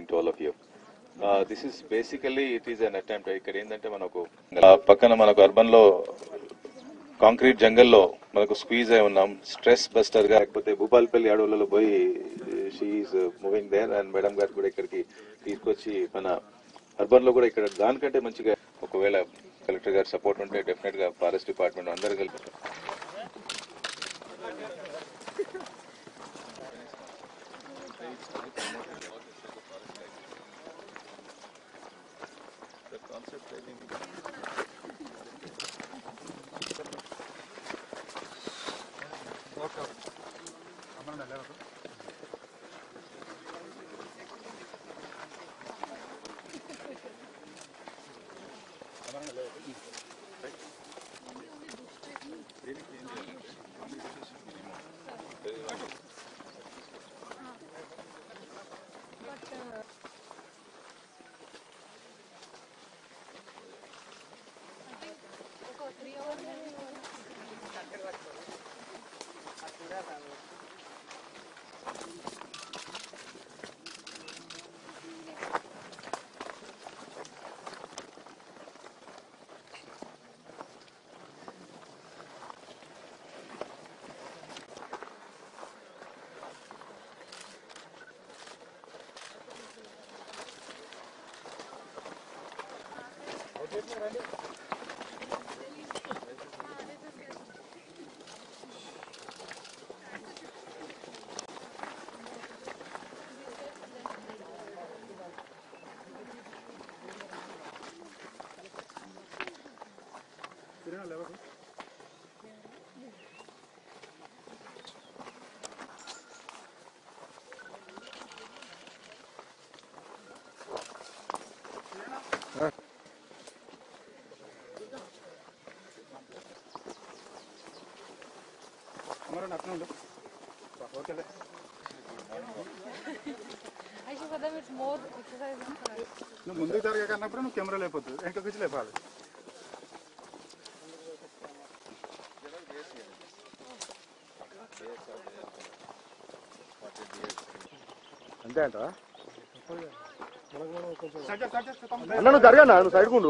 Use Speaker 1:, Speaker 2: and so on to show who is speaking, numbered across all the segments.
Speaker 1: to all of you. This is basically, it is an attempt. ఇక్కడ ఏంటంటే మనకు పక్కన మనకు అర్బన్ లో కాంక్రీట్ జంగల్లో మనకు స్క్వీజ్ అయి ఉన్నాం. స్ట్రెస్ బస్టర్ గా లేకపోతే భూపాలపల్లి అడవులలో పోయి she's moving there and madam గారు కూడా ఇక్కడికి తీసుకొచ్చి మన అర్బన్ లో కూడా ఇక్కడ దానికంటే మంచిగా ఒకవేళ కలెక్టర్ గారు సపోర్ట్ ఉంటే డెఫినెట్ గా ఫారెస్ట్ డిపార్ట్మెంట్ అందరూ కలిపి
Speaker 2: నువ్వు ముందుకు జరగకన్నప్పుడు నువ్వు కెమెరా లేకపోతుంది వెనక కూర్చి లేపాలి. అంతే అంటా నువ్వు జరగనా నువ్వు సైడ్ కుండు.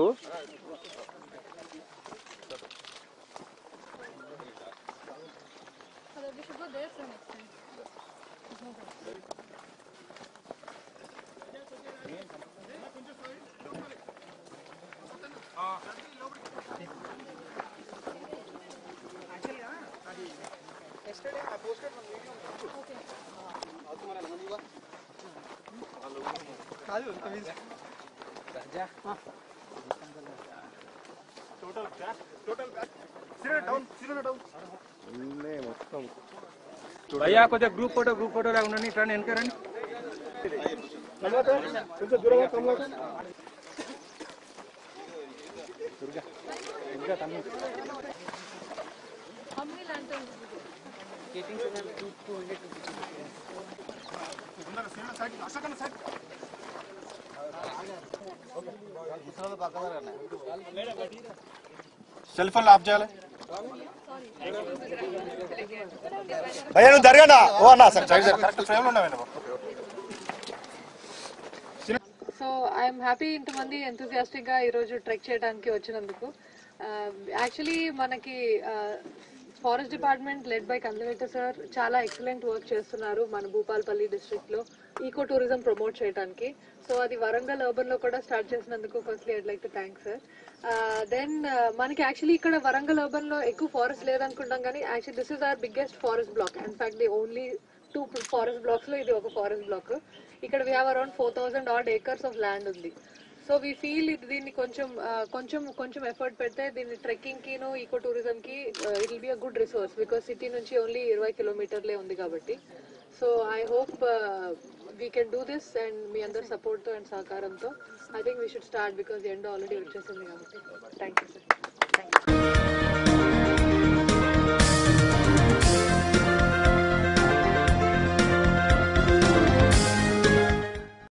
Speaker 3: भैया को ग्रुप फोटो राउंड ट्रान एनके రండి.
Speaker 2: కొంచెం దూరంగా కమలాక దుర్గా తమ్మి
Speaker 4: हमने लैंटर्न गेटिंग से 200
Speaker 2: ఉందర సైడ్ సైడ్ అసకన సైడ్ ఓకే ఇసలో పక్కన సెల్ ఫోన్ ఆఫ్ చేయాలి. భయ్యా నువ్వు జరగనా ఓ అన్న సైడ్ కరెక్ట్ ఫ్రేమ్ లో ఉన్నావేనా.
Speaker 4: సో ఐఎమ్ హ్యాపీ ఇంతమంది ఎంతూజియాస్టిక్ గా ఈరోజు ట్రెక్ చేయడానికి వచ్చినందుకు. యాక్చువల్లీ మనకి forest department led by conservator sir చాలా ఎక్సలెంట్ వర్క్ చేస్తున్నారు మన భూపాలపల్లి డిస్ట్రిక్ట్ లో ఈకో టూరిజం ప్రమోట్ చేయడానికి. సో అది వరంగల్ అర్బన్ లో కూడా స్టార్ట్ చేసినందుకు firstly I'd like to thank sir. Then మనకి యాక్చువల్లీ ఇక్కడ వరంగల్ అర్బన్ లో ఎక్కువ ఫారెస్ట్ లేదనుకుంటాం కానీ actually this is our biggest forest block. In fact the only 2 forest blocks లో ఇది ఒక ఫారెస్ట్ బ్లాక్. ఇక్కడ we have around 4,000 odd acres of land ఉంది. సో వీ ఫీల్ దీన్ని కొంచెం ఎఫర్ట్ పెడితే దీన్ని ట్రెక్కింగ్ కిను ఈకో టూరిజం కి it will be a good resource because city నుంచి ఓన్లీ 20 కిలోమీటర్లే ఉంది కాబట్టి. So I hope we can do this and మీ అందరి సపోర్ట్ తో అండ్ సహకారంతో I think we should start because end already వచ్చేసింది కాబట్టి. Thank you sir.